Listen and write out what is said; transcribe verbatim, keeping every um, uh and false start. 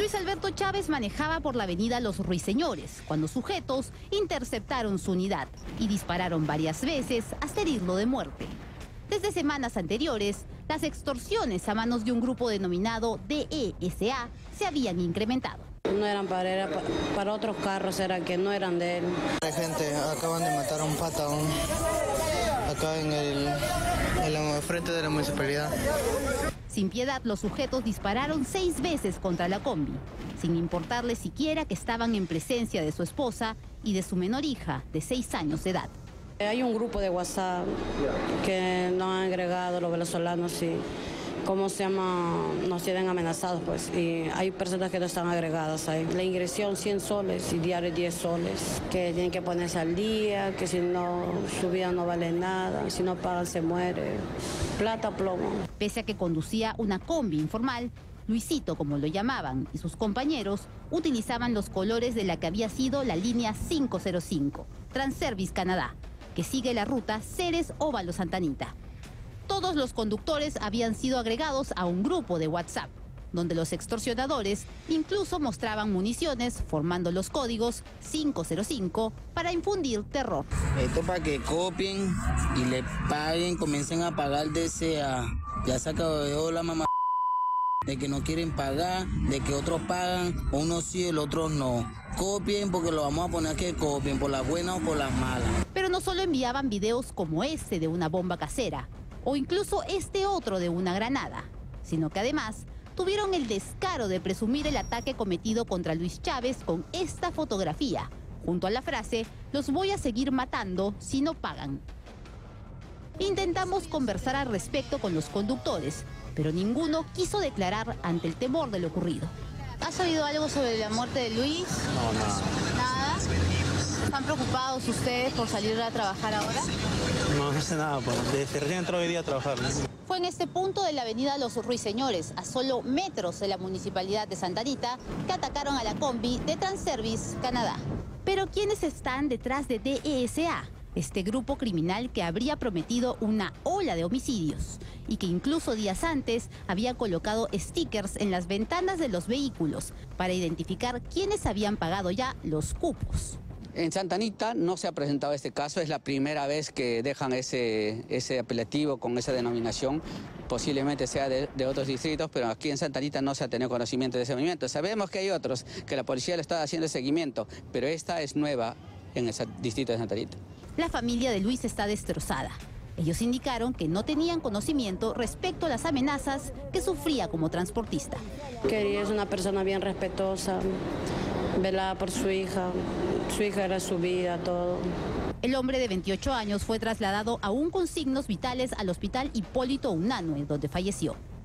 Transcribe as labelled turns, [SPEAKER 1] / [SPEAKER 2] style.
[SPEAKER 1] Luis Alberto Chávez manejaba por la avenida Los Ruiseñores cuando sujetos interceptaron su unidad y dispararon varias veces hasta herirlo de muerte. Desde semanas anteriores, las extorsiones a manos de un grupo denominado D E S A se habían incrementado.
[SPEAKER 2] No eran para, era para, para otros carros, era que no eran de él.
[SPEAKER 3] Hay gente, acaban de matar a un pata un, acá en el, en el frente de la municipalidad.
[SPEAKER 1] Sin piedad, los sujetos dispararon seis veces contra la combi, sin importarle siquiera que estaban en presencia de su esposa y de su menor hija, de seis años de edad.
[SPEAKER 2] Hay un grupo de WhatsApp que nos han agregado los venezolanos y, ¿cómo se llama? Nos tienen amenazados, pues, y hay personas que no están agregadas ahí. La ingresión cien soles y diario diez soles, que tienen que ponerse al día, que si no, su vida no vale nada, si no pagan se muere. Plata, plomo.
[SPEAKER 1] Pese a que conducía una combi informal, Luisito, como lo llamaban, y sus compañeros utilizaban los colores de la que había sido la línea cinco cero cinco, Transervice Canadá, que sigue la ruta Ceres-Óvalo-Santa Anita. Todos los conductores habían sido agregados a un grupo de WhatsApp, donde los extorsionadores incluso mostraban municiones formando los códigos cinco cero cinco para infundir terror.
[SPEAKER 4] Esto para que copien y le paguen, comiencen a pagar desde a... Ya se acabó la mamá de que no quieren pagar, de que otros pagan, unos sí, el otro no. Copien porque lo vamos a poner que copien, por las buenas o por las malas.
[SPEAKER 1] Pero no solo enviaban videos como este de una bomba casera, o incluso este otro de una granada, sino que además tuvieron el descaro de presumir el ataque cometido contra Luis Chávez con esta fotografía, junto a la frase, los voy a seguir matando si no pagan. Intentamos conversar al respecto con los conductores, pero ninguno quiso declarar ante el temor de lo ocurrido. ¿Ha sabido algo sobre la muerte de Luis?
[SPEAKER 5] No, nada.
[SPEAKER 1] ¿Nada? ¿Están preocupados ustedes por salir a trabajar ahora?
[SPEAKER 5] No, no sé nada, pues. Desde recién entró hoy día a trabajar, ¿no?
[SPEAKER 1] Fue en este punto de la avenida Los Ruiseñores, a solo metros de la municipalidad de Santa Anita, que atacaron a la combi de Transervice Canadá. Pero ¿quiénes están detrás de D E S A? Este grupo criminal que habría prometido una ola de homicidios y que incluso días antes había colocado stickers en las ventanas de los vehículos para identificar quiénes habían pagado ya los cupos.
[SPEAKER 6] En Santa Anita no se ha presentado este caso, es la primera vez que dejan ese, ese apelativo con esa denominación. Posiblemente sea de, de otros distritos, pero aquí en Santa Anita no se ha tenido conocimiento de ese movimiento. Sabemos que hay otros, que la policía le está haciendo seguimiento, pero esta es nueva en el distrito de Santa Anita.
[SPEAKER 1] La familia de Luis está destrozada. Ellos indicaron que no tenían conocimiento respecto a las amenazas que sufría como transportista.
[SPEAKER 2] Quería es una persona bien respetuosa, velaba por su hija, su hija era su vida, todo.
[SPEAKER 1] El hombre de veintiocho años fue trasladado aún con signos vitales al hospital Hipólito Unanue, donde falleció.